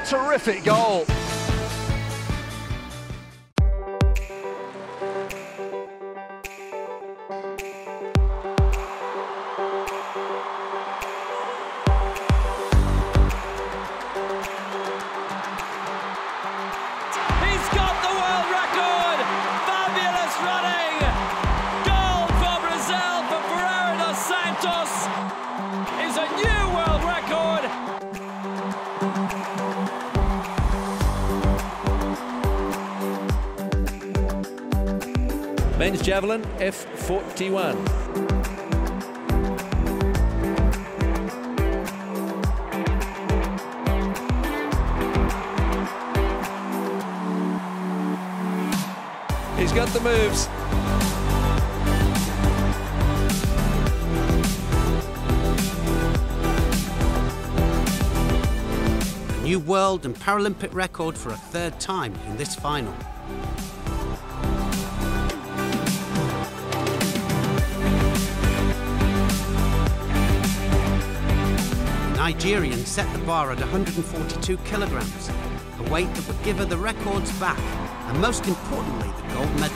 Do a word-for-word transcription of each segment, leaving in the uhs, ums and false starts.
terrific goal. Men's javelin, F forty-one. He's got the moves. A new world and Paralympic record for a third time in this final. The Nigerian set the bar at one hundred forty-two kilograms, a weight that would give her the records back, and most importantly, the gold medal.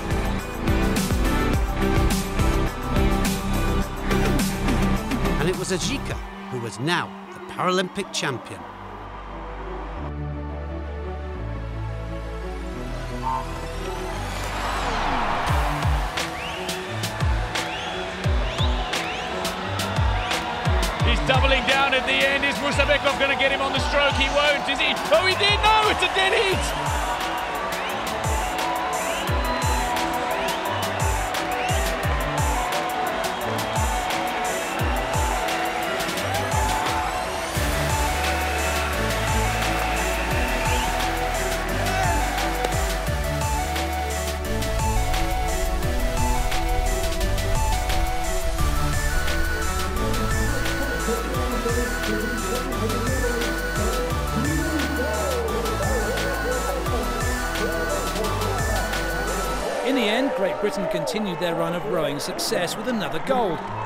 And it was Ajika who was now the Paralympic champion. Doubling down at the end. Is Musabekov going to get him on the stroke? He won't, is he? Oh, he did! No, it's a dead heat! In the end, Great Britain continued their run of rowing success with another gold.